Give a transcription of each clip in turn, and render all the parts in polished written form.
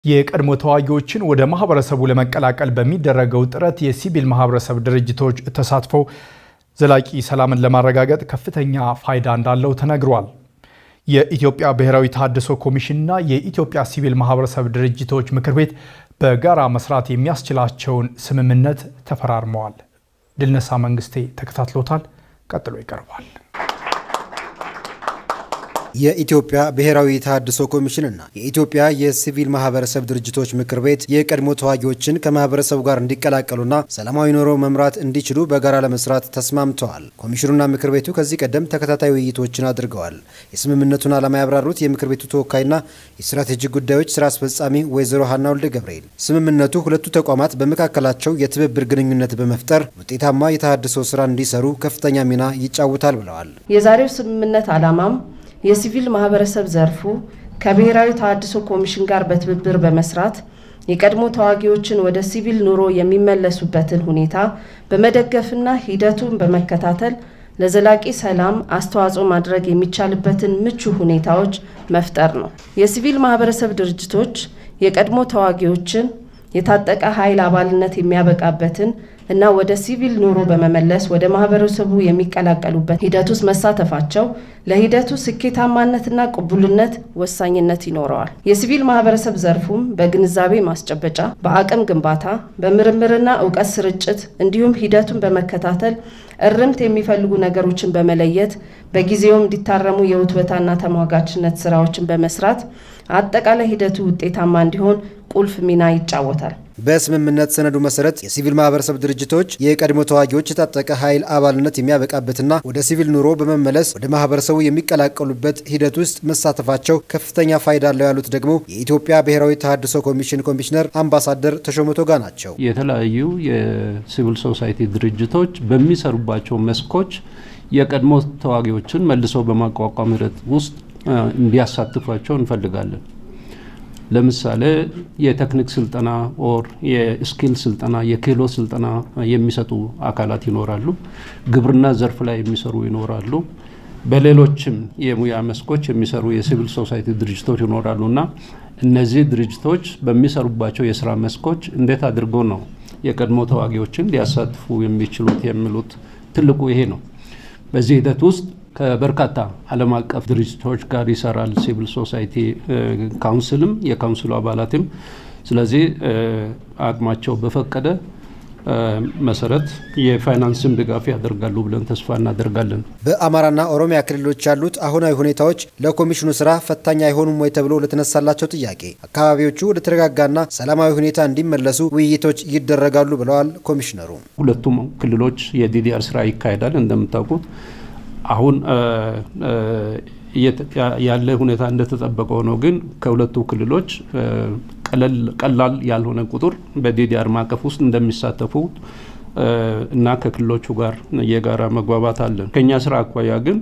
የቀድሞ ተዋጊዎችን ወደ ማህበረሰቡ ለመቀላቀል በሚደረገው ጥረት የሲቪል ማህበረሰብ ድርጅቶች ተሳትፎ ዘላቂ ሰላምን ለማረጋገጥ ከፍተኛ ፋይዳ እንዳለው ተነግሯል። የኢትዮጵያ ብሔራዊ ተሃድሶ ኮሚሽንና የኢትዮጵያ ሲቪል ማህበረሰብ ድርጅቶች ምክር ቤት በጋራ መስራት የሚያስችላቸውን ስምምነት ተፈራርመዋል። ድልነሳ መንግስቴ ተከታትሎታል፣ ቀጥሎ ይቀርባል። የኢትዮጵያ ብሔራዊ ተሃድሶ ኮሚሽንና የኢትዮጵያ የሲቪል ማህበረሰብ ድርጅቶች ምክር ቤት የቀድሞ ተዋጊዎችን ከማህበረሰቡ ጋር እንዲቀላቀሉና ሰላማዊ ኑሮ መምራት እንዲችሉ በጋራ ለመስራት ተስማምተዋል። ኮሚሽኑና ምክር ቤቱ ከዚህ ቀደም ተከታታይ ውይይቶችን አድርገዋል። የስምምነቱን ዓላማ ያብራሩት የምክር ቤቱ ተወካይና የስትራቴጂክ ጉዳዮች ስራ አስፈጻሚ ወይዘሮ ሀና ወልደ ገብርኤል ስምምነቱ ሁለቱ ተቋማት በመካከላቸው የትብብር ግንኙነት በመፍጠር ውጤታማ የተሃድሶ ስራ እንዲሰሩ ከፍተኛ ሚና ይጫወታል ብለዋል። የዛሬው ስምምነት ዓላማም የሲቪል ማህበረሰብ ዘርፉ ከብሔራዊ ተሃድሶ ኮሚሽን ጋር በትብብር በመስራት የቀድሞ ተዋጊዎችን ወደ ሲቪል ኑሮ የሚመለሱበትን ሁኔታ በመደገፍና ሂደቱን በመከታተል ለዘላቂ ሰላም አስተዋጽኦ ማድረግ የሚቻልበትን ምቹ ሁኔታዎች መፍጠር ነው። የሲቪል ማህበረሰብ ድርጅቶች የቀድሞ ተዋጊዎችን የታጠቀ ኃይል አባልነት የሚያበቃበትን እና ወደ ሲቪል ኑሮ በመመለስ ወደ ማህበረሰቡ የሚቀላቀሉበት ሂደት ውስጥ መሳተፋቸው ለሂደቱ ስኬታማነትና ቅቡልነት ወሳኝነት ይኖረዋል። የሲቪል ማህበረሰብ ዘርፉም በግንዛቤ ማስጨበጫ፣ በአቅም ግንባታ፣ በምርምርና ዕውቀት ስርጭት እንዲሁም ሂደቱን በመከታተል እርምት የሚፈልጉ ነገሮችን በመለየት በጊዜውም እንዲታረሙ የውትወታና ተሟጋችነት ስራዎችን በመስራት አጠቃላይ ሂደቱ ውጤታማ እንዲሆን ቁልፍ ሚና ይጫወታል። በስምምነት ሰነዱ መሰረት የሲቪል ማህበረሰብ ድርጅቶች የቀድሞ ተዋጊዎች የታጠቀ ኃይል አባልነት የሚያበቃበትና ወደ ሲቪል ኑሮ በመመለስ ወደ ማህበረሰቡ የሚቀላቀሉበት ሂደት ውስጥ መሳተፋቸው ከፍተኛ ፋይዳ አለው ያሉት ደግሞ የኢትዮጵያ ብሔራዊ ተሃድሶ ኮሚሽን ኮሚሽነር አምባሳደር ተሾመ ቶጋ ናቸው። የተለያዩ የሲቪል ሶሳይቲ ድርጅቶች በሚሰሩባቸው መስኮች የቀድሞ ተዋጊዎችን መልሰው በማቋቋም ሂደት ውስጥ እንዲያሳትፏቸው እንፈልጋለን። ለምሳሌ የቴክኒክ ስልጠና ኦር የስኪል ስልጠና የክህሎ ስልጠና የሚሰጡ አካላት ይኖራሉ። ግብርና ዘርፍ ላይ የሚሰሩ ይኖራሉ። በሌሎችም የሙያ መስኮች የሚሰሩ የሲቪል ሶሳይቲ ድርጅቶች ይኖራሉና እነዚህ ድርጅቶች በሚሰሩባቸው የስራ መስኮች እንዴት አድርገው ነው የቀድሞ ተዋጊዎችን ሊያሳትፉ የሚችሉት የሚሉት ትልቁ ይሄ ነው። በዚህ ሂደት ውስጥ ከበርካታ ዓለም አቀፍ ድርጅቶች ጋር ይሰራል ሲቪል ሶሳይቲ ካውንስልም የካውንስሉ አባላትም። ስለዚህ አቅማቸው በፈቀደ መሰረት የፋይናንስም ድጋፍ ያደርጋሉ ብለን ተስፋ እናደርጋለን። በአማራና ኦሮሚያ ክልሎች ያሉት አሁናዊ ሁኔታዎች ለኮሚሽኑ ስራ ፈታኝ አይሆኑም ወይ ተብሎ ለተነሳላቸው ጥያቄ አካባቢዎቹ ወደ ተረጋጋና ሰላማዊ ሁኔታ እንዲመለሱ ውይይቶች ይደረጋሉ ብለዋል ኮሚሽነሩ። ሁለቱም ክልሎች የዲዲአር ስራ ይካሄዳል። እንደምታውቁት አሁን ያለ ሁኔታ እንደተጠበቀው ነው። ግን ከሁለቱ ክልሎች ቀላል ያልሆነ ቁጥር በዲዲአር ማቀፍ ውስጥ እንደሚሳተፉ እና ከክልሎቹ ጋር የጋራ መግባባት አለን። ከኛ ስራ አኳያ ግን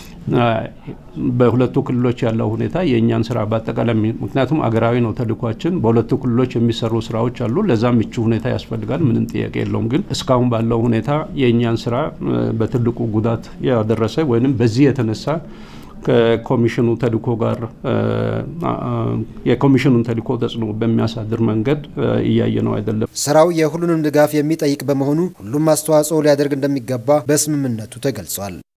በሁለቱ ክልሎች ያለው ሁኔታ የኛን ስራ በአጠቃላይ ምክንያቱም አገራዊ ነው ተልኳችን በሁለቱ ክልሎች የሚሰሩ ስራዎች አሉ። ለዛም ምቹ ሁኔታ ያስፈልጋል፣ ምንም ጥያቄ የለውም። ግን እስካሁን ባለው ሁኔታ የኛን ስራ በትልቁ ጉዳት ያደረሰ ወይንም በዚህ የተነሳ ከኮሚሽኑ ተልኮ ጋር የኮሚሽኑን ተልኮ ተጽዕኖ በሚያሳድር መንገድ እያየነው አይደለም። ስራው የሁሉንም ድጋፍ የሚጠይቅ በመሆኑ ሁሉም አስተዋጽኦ ሊያደርግ እንደሚገባ በስምምነቱ ተገልጿል።